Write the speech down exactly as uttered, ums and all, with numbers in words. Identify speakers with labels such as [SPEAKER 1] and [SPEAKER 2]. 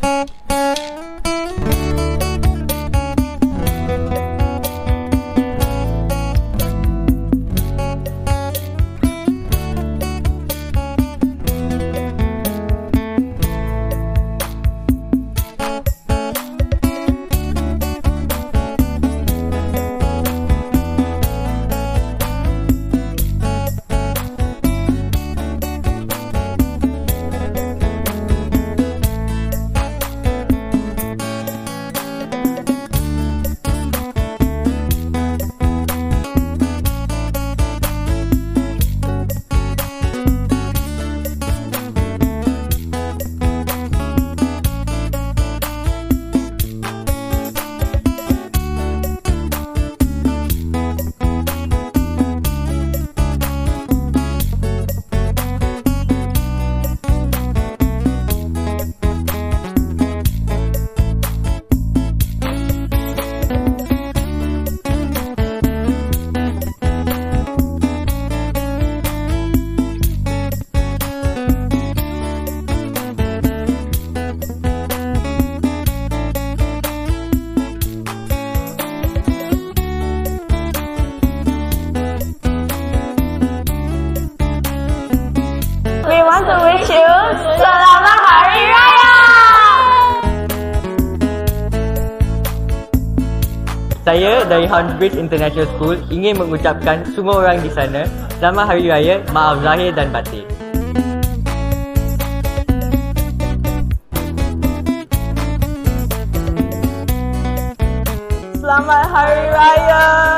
[SPEAKER 1] We want to wish you Selamat Hari Raya!
[SPEAKER 2] Saya dari Hornbridge International School ingin mengucapkan semua orang di sana Selamat Hari Raya, maaf zahir dan batin.
[SPEAKER 1] Selamat Hari Raya!